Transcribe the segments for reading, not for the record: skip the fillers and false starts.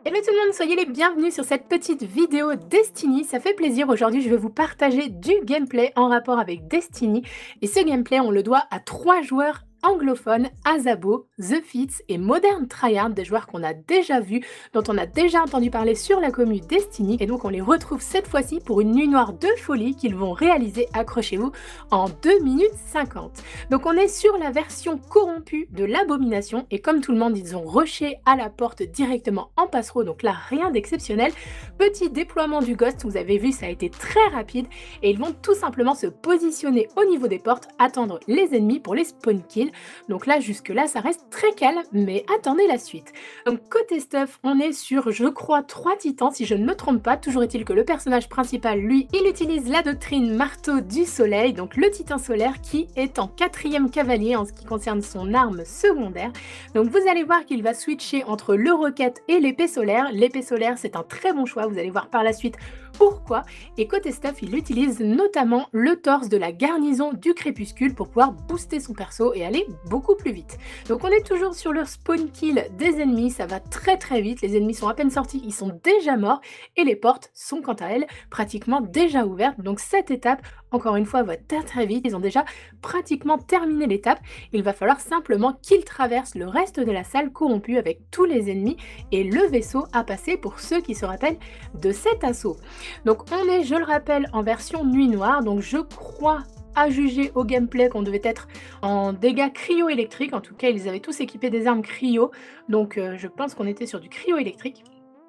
Hello tout le monde, soyez les bienvenus sur cette petite vidéo Destiny. Ça fait plaisir, aujourd'hui je vais vous partager du gameplay en rapport avec Destiny. Et ce gameplay, on le doit à 3 joueurs anglophones, Azabo, The Fits et Modern Tryhard, des joueurs qu'on a déjà vus, dont on a déjà entendu parler sur la commu Destiny. Et donc on les retrouve cette fois-ci pour une nuit noire de folie qu'ils vont réaliser, accrochez-vous, en 2 minutes 50. Donc on est sur la version corrompue de l'abomination et comme tout le monde, ils ont rushé à la porte directement en passereau, donc là rien d'exceptionnel. Petit déploiement du Ghost, vous avez vu, ça a été très rapide et ils vont tout simplement se positionner au niveau des portes, attendre les ennemis pour les spawn kills. Donc là jusque là ça reste très calme, mais attendez la suite. Donc côté stuff, on est sur je crois 3 titans si je ne me trompe pas. Toujours est-il que le personnage principal, lui, il utilise la doctrine marteau du soleil, donc le titan solaire qui est en 4e cavalier en ce qui concerne son arme secondaire. Donc vous allez voir qu'il va switcher entre le roquette et l'épée solaire. L'épée solaire c'est un très bon choix, vous allez voir par la suite pourquoi. Et côté stuff, il utilise notamment le torse de la garnison du crépuscule pour pouvoir booster son perso et aller beaucoup plus vite. Donc on est toujours sur le spawn kill des ennemis, ça va très vite, les ennemis sont à peine sortis, ils sont déjà morts et les portes sont quant à elles pratiquement déjà ouvertes. Donc cette étape, encore une fois, va très vite, ils ont déjà pratiquement terminé l'étape. Il va falloir simplement qu'ils traversent le reste de la salle corrompue avec tous les ennemis et le vaisseau à passer pour ceux qui se rappellent de cet assaut. Donc on est, je le rappelle, en version nuit noire, donc je crois à juger au gameplay qu'on devait être en dégâts cryo-électriques. En tout cas, ils avaient tous équipé des armes cryo, donc je pense qu'on était sur du cryo-électrique.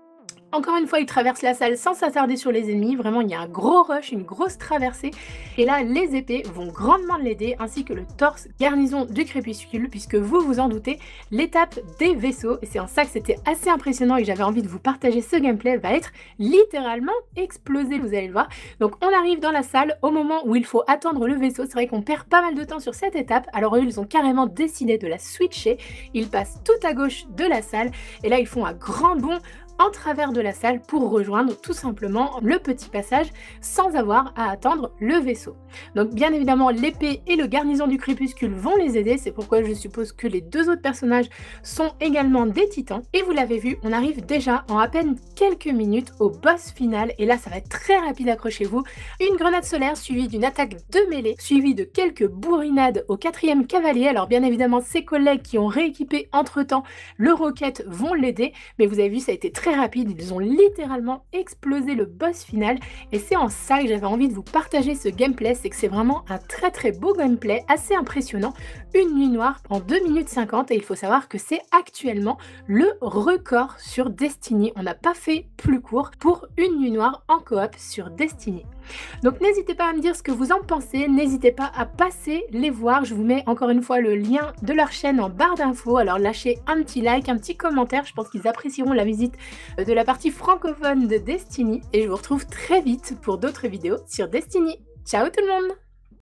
Encore une fois, il traverse la salle sans s'attarder sur les ennemis, vraiment il y a un gros rush, une grosse traversée, et là les épées vont grandement l'aider, ainsi que le torse garnison du crépuscule, puisque vous vous en doutez, l'étape des vaisseaux, et c'est en ça que c'était assez impressionnant et que j'avais envie de vous partager ce gameplay, va être littéralement explosé, vous allez le voir. Donc on arrive dans la salle au moment où il faut attendre le vaisseau, c'est vrai qu'on perd pas mal de temps sur cette étape, alors eux ils ont carrément décidé de la switcher, ils passent tout à gauche de la salle, et là ils font un grand bond en travers de la salle pour rejoindre tout simplement le petit passage sans avoir à attendre le vaisseau. Donc bien évidemment l'épée et le garnison du crépuscule vont les aider, c'est pourquoi je suppose que les deux autres personnages sont également des titans. Et vous l'avez vu, on arrive déjà en à peine quelques minutes au boss final et là ça va être très rapide, accrochez-vous. Une grenade solaire suivie d'une attaque de mêlée, suivie de quelques bourrinades au 4e cavalier. Alors bien évidemment ses collègues qui ont rééquipé entre temps le roquette vont l'aider, mais vous avez vu ça a été très rapide, ils ont littéralement explosé le boss final et c'est en ça que j'avais envie de vous partager ce gameplay, c'est que c'est vraiment un très beau gameplay, assez impressionnant, une nuit noire en 2 minutes 50 et il faut savoir que c'est actuellement le record sur Destiny, on n'a pas fait plus court pour une nuit noire en coop sur Destiny. Donc n'hésitez pas à me dire ce que vous en pensez, n'hésitez pas à passer les voir, je vous mets encore une fois le lien de leur chaîne en barre d'infos, alors lâchez un petit like, un petit commentaire, je pense qu'ils apprécieront la visite de la partie francophone de Destiny et je vous retrouve très vite pour d'autres vidéos sur Destiny. Ciao tout le monde!